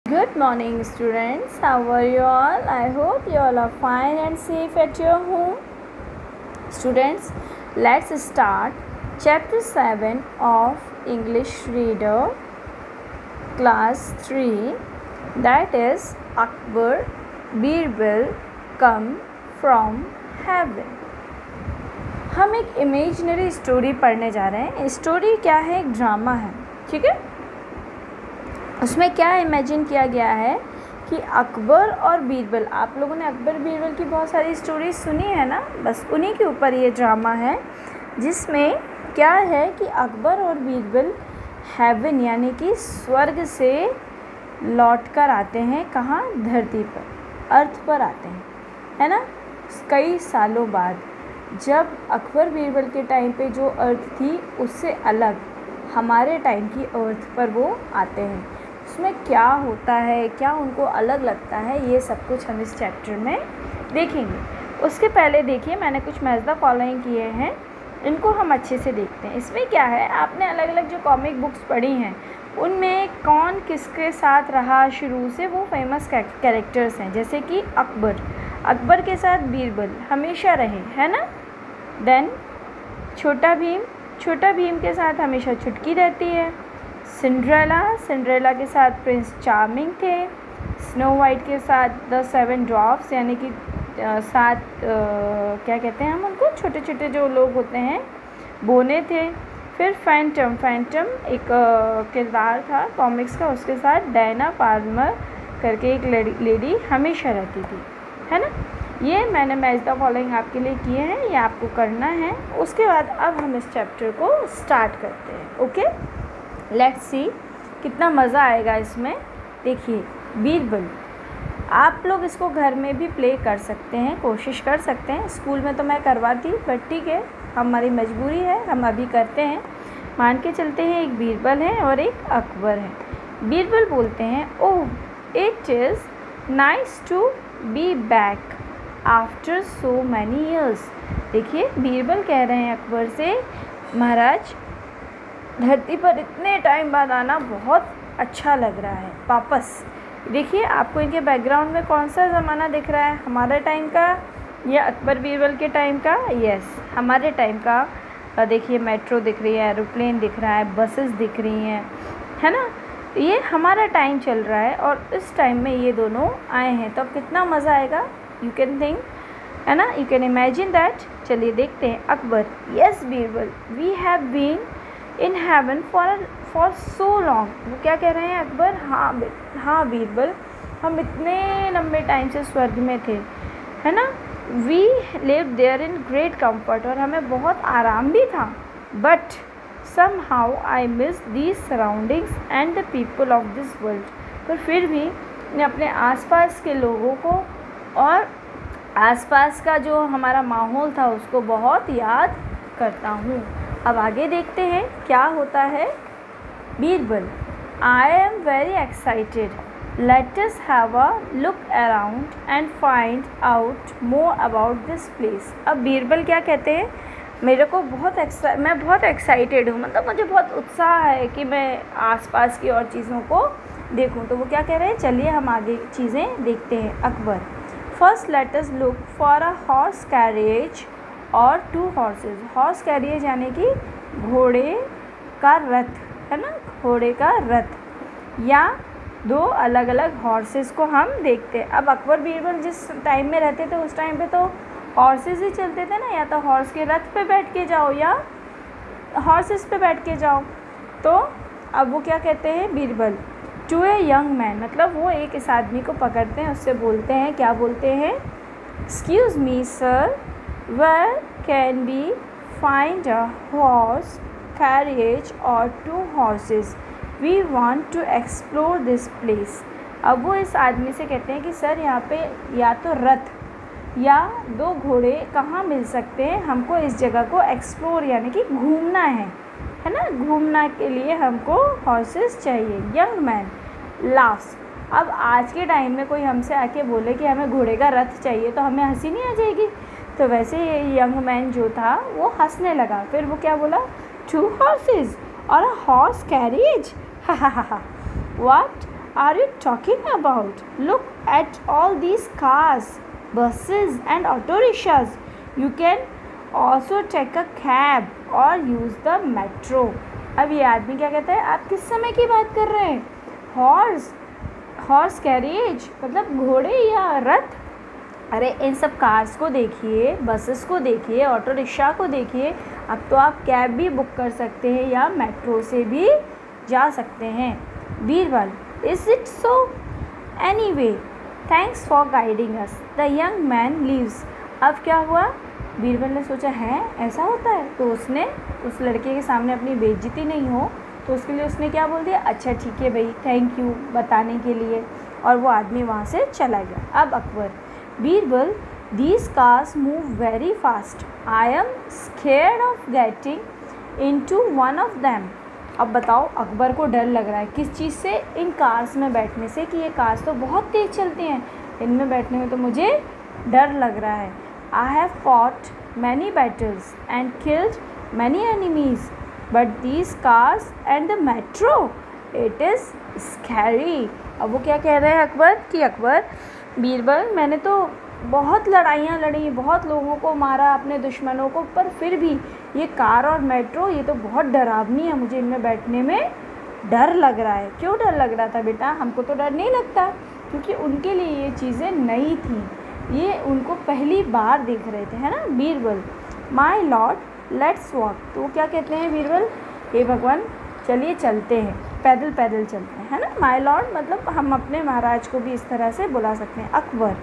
Good morning, students. How are you all? I hope you all are fine and safe at your home. Students, let's start chapter 7 of English Reader, class 3, that is Akbar Birbal come from heaven. हम एक imaginary story पढ़ने जा रहे हैं. Story क्या है? एक drama है. ठीक है. उसमें क्या इमेजिन किया गया है कि अकबर और बीरबल, आप लोगों ने अकबर बीरबल की बहुत सारी स्टोरीज सुनी है ना, बस उन्हीं के ऊपर ये ड्रामा है, जिसमें क्या है कि अकबर और बीरबल हेवन यानी कि स्वर्ग से लौट कर आते हैं. कहाँ? धरती पर, अर्थ पर आते हैं, है ना. कई सालों बाद जब अकबर बीरबल के टाइम पे जो अर्थ थी उससे अलग हमारे टाइम की अर्थ पर वो आते हैं. उसमें क्या होता है, क्या उनको अलग लगता है, ये सब कुछ हम इस चैप्टर में देखेंगे. उसके पहले देखिए, मैंने कुछ मैज़ फॉलोइंग किए हैं, इनको हम अच्छे से देखते हैं. इसमें क्या है, आपने अलग अलग जो कॉमिक बुक्स पढ़ी हैं उनमें कौन किसके साथ रहा शुरू से, वो फेमस कैरेक्टर्स हैं. जैसे कि अकबर के साथ बीरबल हमेशा रहे, है ना. देन छोटा भीम के साथ हमेशा चुटकी रहती है. सिंड्रेला के साथ प्रिंस चार्मिंग थे. स्नो वाइट के साथ द 7 ड्वार्फ्स यानी कि 7 क्या कहते हैं हम उनको, छोटे छोटे जो लोग होते हैं, बोने थे. फिर फैंटम एक किरदार था कॉमिक्स का, उसके साथ डायना पाल्मर करके एक लेडी हमेशा रहती थी, है ना. ये मैंने मैच द फॉलोइंग आपके लिए किए हैं, ये आपको करना है. उसके बाद अब हम इस चैप्टर को स्टार्ट करते हैं. ओके, लेट्स सी कितना मज़ा आएगा इसमें. देखिए, बीरबल, आप लोग इसको घर में भी प्ले कर सकते हैं, कोशिश कर सकते हैं. स्कूल में तो मैं करवाती, बट ठीक है, हमारी मजबूरी है, हम अभी करते हैं. मान के चलते हैं एक बीरबल है और एक अकबर है. बीरबल बोलते हैं, oh it is nice to be back after so many years. देखिए, बीरबल कह रहे हैं अकबर से, महाराज धरती पर इतने टाइम बाद आना बहुत अच्छा लग रहा है वापस. देखिए, आपको इनके बैकग्राउंड में कौन सा ज़माना दिख रहा है, हमारे टाइम का या अकबर बीरबल के टाइम का? यस, हमारे टाइम का. देखिए, मेट्रो दिख रही है, एरोप्लेन दिख रहा है, बसेस दिख रही हैं, है ना. ये हमारा टाइम चल रहा है और इस टाइम में ये दोनों आए हैं, तो अब कितना मज़ा आएगा. यू कैन थिंक, है ना, यू कैन इमेजिन दैट. चलिए देखते हैं. Akbar, yes Birbal, we have been in heaven for so long. वो क्या कह रहे हैं अकबर? हाँ बीरबल, हम इतने लंबे टाइम से स्वर्ग में थे, है ना. We live there in great comfort, और हमें बहुत आराम भी था. But somehow I miss these surroundings and the people of this world. पर फिर भी मैं अपने आसपास के लोगों को और आसपास का जो हमारा माहौल था उसको बहुत याद करता हूँ. अब आगे देखते हैं क्या होता है. Birbal, I am very excited, let us have a look around and find out more about this place. अब बीरबल क्या कहते हैं, मैं बहुत एक्साइटेड हूँ, मतलब मुझे बहुत उत्साह है कि मैं आसपास की और चीज़ों को देखूँ. तो वो क्या कह रहे हैं, चलिए हम आगे चीज़ें देखते हैं. Akbar, first let us look for a horse carriage और 2 हॉर्सेस. हॉर्स कैरिएज यानी कि घोड़े का रथ, है ना, घोड़े का रथ, या 2 अलग अलग हॉर्सेस को हम देखते हैं. अब अकबर बीरबल जिस टाइम में रहते थे उस टाइम पे तो हॉर्सेस ही चलते थे ना, या तो हॉर्स के रथ पे बैठ के जाओ या हॉर्सेस पे बैठ के जाओ. तो अब वो क्या कहते हैं Birbal, to a young man, मतलब वो एक इस आदमी को पकड़ते हैं, उससे बोलते हैं, क्या बोलते हैं, excuse me sir, where can be find a horse carriage और 2 horses, we want to explore this place. अब वो इस आदमी से कहते हैं कि सर यहाँ पे या तो रथ या 2 घोड़े कहाँ मिल सकते हैं, हमको इस जगह को एक्सप्लोर यानी कि घूमना है ना, घूमना के लिए हमको हॉर्सेस चाहिए. Young man laughs. अब आज के टाइम में कोई हमसे आके बोले कि हमें घोड़े का रथ चाहिए तो हमें हंसी नहीं आ जाएगी. तो वैसे ये यंग मैन जो था वो हंसने लगा. फिर वो क्या बोला, 2 हॉर्सेस और अ हॉर्स कैरिएज, हा हा हा. What are you talking about? Look at all these cars, buses and auto rickshaws. You can also take a cab or use the metro. अब ये आदमी क्या कहता है, आप किस समय की बात कर रहे हैं? हॉर्स कैरियज मतलब घोड़े या रथ? अरे इन सब कार्स को देखिए, बसेस को देखिए, ऑटो रिक्शा को देखिए, अब तो आप कैब भी बुक कर सकते हैं या मेट्रो से भी जा सकते हैं. Birbal, is it so? Anyway, thanks for guiding us. The young man leaves. अब क्या हुआ, बीरबल ने सोचा है ऐसा होता है, तो उसने उस लड़के के सामने अपनी बेइज्जती नहीं हो तो उसके लिए उसने क्या बोल दिया, अच्छा ठीक है भाई, थैंक यू बताने के लिए, और वो आदमी वहाँ से चला गया. अब Akbar, Birbal, these cars move very fast. I am scared of getting into one of them. अब बताओ, अकबर को डर लग रहा है किस चीज़ से, इन कार्स में बैठने से, कि ये कार्स तो बहुत तेज़ चलती हैं, इनमें बैठने में तो मुझे डर लग रहा है. I have fought many battles and killed many enemies, but these cars and the metro, it is scary. अब वो क्या कह रहे हैं अकबर, कि अकबर, बीरबल, मैंने तो बहुत लड़ाइयाँ लड़ी, बहुत लोगों को मारा, अपने दुश्मनों को, पर फिर भी ये कार और मेट्रो ये तो बहुत डरावनी है, मुझे इनमें बैठने में डर लग रहा है. क्यों डर लग रहा था बेटा? हमको तो डर नहीं लगता, क्योंकि उनके लिए ये चीज़ें नई थी, ये उनको पहली बार देख रहे थे, है ना. Birbal, my lord, let's walk. तो वो क्या कहते हैं बीरबल, हे भगवान चलिए चलते हैं, पैदल पैदल चलते हैं, है ना. माय लॉर्ड मतलब हम अपने महाराज को भी इस तरह से बुला सकते हैं. Akbar,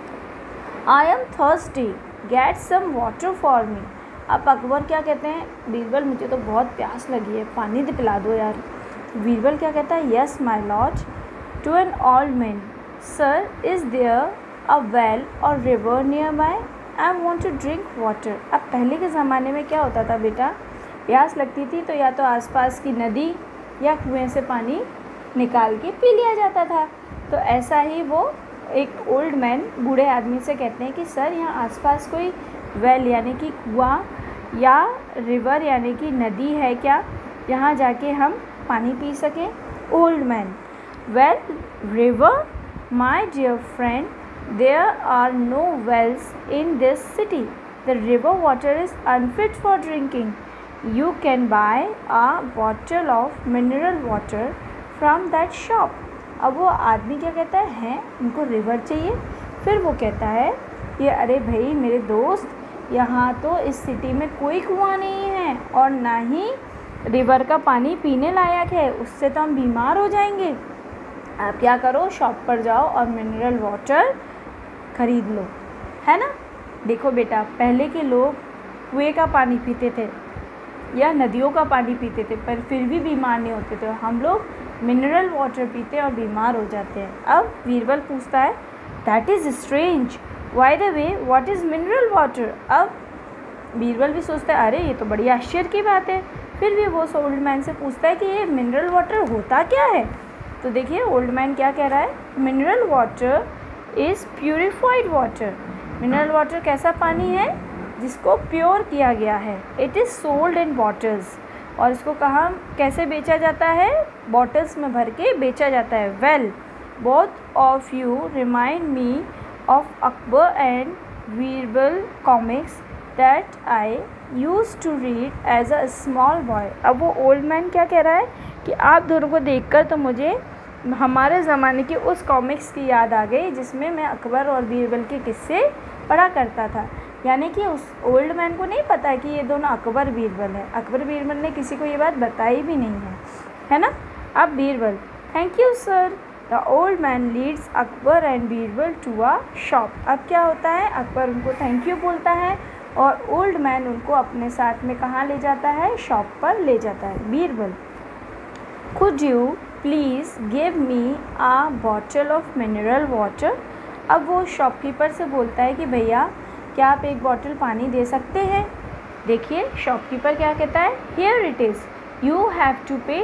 I am thirsty, get some water for me. अब अकबर क्या कहते हैं, बीरबल मुझे तो बहुत प्यास लगी है, पानी तो पिला दो यार. बीरबल क्या कहता है, yes my lord. To an old man, sir is there a well or river nearby, I want to drink water. अब पहले के ज़माने में क्या होता था बेटा, प्यास लगती थी तो या तो आसपास की नदी या कुएं से पानी निकाल के पी लिया जाता था. तो ऐसा ही वो एक ओल्ड मैन बूढ़े आदमी से कहते हैं कि सर यहाँ आसपास कोई वेल यानी कि कुआं या रिवर यानी कि नदी है क्या, यहाँ जाके हम पानी पी सकें. Old man, well river my dear friend, there are no wells in this city, the river water is unfit for drinking. You can buy a bottle of mineral water from that shop. अब वो आदमी क्या कहता है, उनको river चाहिए. फिर वो कहता है कि अरे भाई मेरे दोस्त, यहाँ तो इस सिटी में कोई कुआं नहीं है और ना ही रिवर का पानी पीने लायक है, उससे तो हम बीमार हो जाएंगे. आप क्या करो, शॉप पर जाओ और मिनरल वाटर ख़रीद लो, है ना. देखो बेटा, पहले के लोग कुएं का पानी पीते थे या नदियों का पानी पीते थे, पर फिर भी बीमार नहीं होते थे. हम लोग मिनरल वाटर पीते हैं और बीमार हो जाते हैं. अब बीरबल पूछता है, that is strange, by the way what is mineral water. अब बीरबल भी सोचता है अरे ये तो बड़ी आश्चर्य की बात है. फिर भी वो ओल्ड मैन से पूछता है कि ये मिनरल वाटर होता क्या है. तो देखिए ओल्ड मैन क्या कह रहा है, mineral water is purified water. Mineral water कैसा पानी है जिसको प्योर किया गया है. It is sold in bottles, और इसको कहाँ कैसे बेचा जाता है, बॉटल्स में भर के बेचा जाता है. Well, both of you remind me of Akbar and Birbal comics that I use to read as a small boy. अब वो ओल्ड मैन क्या कह रहा है कि आप दोनों को देखकर तो मुझे हमारे ज़माने की उस कॉमिक्स की याद आ गई जिसमें मैं अकबर और बीरबल के किस्से पढ़ा करता था. यानी कि उस ओल्ड मैन को नहीं पता कि ये दोनों अकबर बीरबल है. अकबर बीरबल ने किसी को ये बात बताई भी नहीं है ना. अब Birbal, thank you sir. The old man leads Akbar and Birbal to a shop. अब क्या होता है, अकबर उनको थैंक यू बोलता है और ओल्ड मैन उनको अपने साथ में कहाँ ले जाता है, शॉप पर ले जाता है. Birbal, could you please give me a bottle of mineral water. अब वो शॉपकीपर से बोलता है कि भैया क्या आप एक बॉटल पानी दे सकते हैं. देखिए शॉपकीपर क्या कहता है, here it is, you have to pay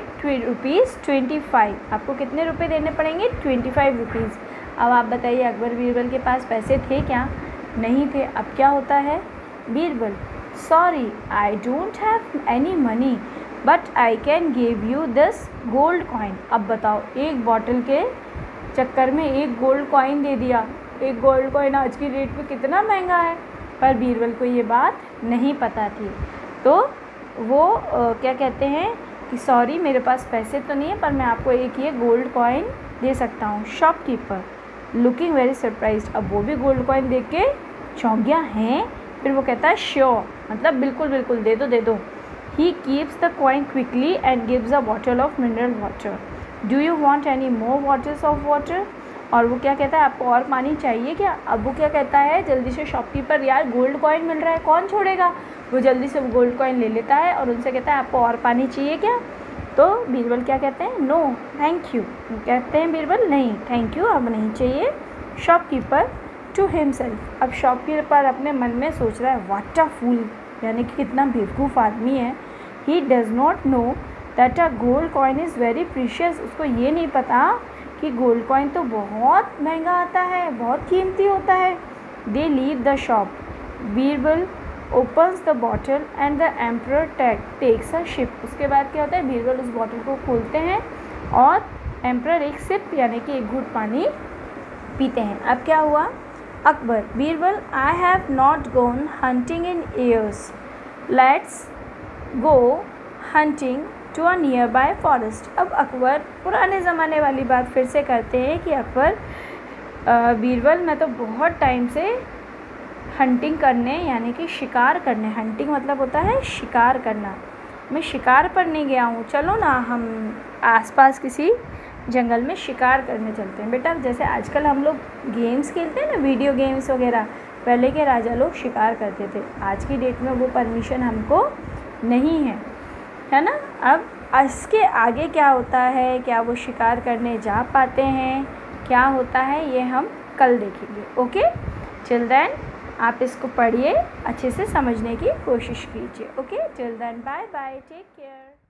₹25. आपको कितने रुपए देने पड़ेंगे, 25 रुपीज़. अब आप बताइए अकबर बीरबल के पास पैसे थे क्या, नहीं थे. अब क्या होता है, Birbal, sorry I don't have any money, but I can give you this gold coin. अब बताओ, एक बॉटल के चक्कर में एक गोल्ड कॉइन दे दिया। एक गोल्ड कॉइन आज की डेट में कितना महंगा है, पर बीरबल को ये बात नहीं पता थी। तो वो क्या कहते हैं कि सॉरी मेरे पास पैसे तो नहीं है, पर मैं आपको एक ये गोल्ड कॉइन दे सकता हूँ। शॉपकीपर लुकिंग वेरी सरप्राइज्ड, अब वो भी गोल्ड कॉइन देख के चौंक गया है। फिर वो कहता है श्योर, मतलब बिल्कुल बिल्कुल दे दो दे दो। He keeps the coin quickly and gives a bottle of mineral water. Do you want any more bottles of water. और वो क्या कहता है, आपको और पानी चाहिए क्या। अब वो क्या कहता है जल्दी से, शॉपकीपर यार गोल्ड कॉइन मिल रहा है, कौन छोड़ेगा। वो जल्दी से गोल्ड कॉइन ले लेता है और उनसे कहता है आपको और पानी चाहिए क्या। तो बीरबल क्या कहते हैं, नो थैंक यू। कहते हैं बीरबल नहीं थैंक यू अब नहीं चाहिए। शॉपकीपर टू हिमसेल्फ, अब शॉपकीपर अपने मन में सोच रहा है व्हाट अ फूल, यानी कि कितना बेवकूफ़ आदमी है। He does not know that a gold coin is very precious, उसको ये नहीं पता कि गोल्ड कॉइन तो बहुत महंगा आता है, बहुत कीमती होता है। They leave the shop, Birbal opens the bottle and the emperor takes a sip. उसके बाद क्या होता है, बीरबल उस बॉटल को खोलते हैं और एम्परर एक सिप यानी कि एक घूंट पानी पीते हैं। अब क्या हुआ, Akbar Birbal I have not gone hunting in years, let's go hunting to a nearby forest. अब अकबर पुराने ज़माने वाली बात फिर से करते हैं कि अकबर बीरबल मैं तो बहुत टाइम से हंटिंग करने यानी कि शिकार करने, हंटिंग मतलब होता है शिकार करना, मैं शिकार पर नहीं गया हूँ, चलो ना हम आसपास किसी जंगल में शिकार करने चलते हैं। बेटा जैसे आजकल हम लोग गेम्स खेलते हैं ना, वीडियो गेम्स वगैरह, पहले के राजा लोग शिकार करते थे, आज की डेट में वो परमिशन हमको नहीं है ना। अब इसके आगे क्या होता है, क्या वो शिकार करने जा पाते हैं, क्या होता है, ये हम कल देखेंगे। ओके, टिल देन आप इसको पढ़िए, अच्छे से समझने की कोशिश कीजिए। Okay, till then bye bye, take care.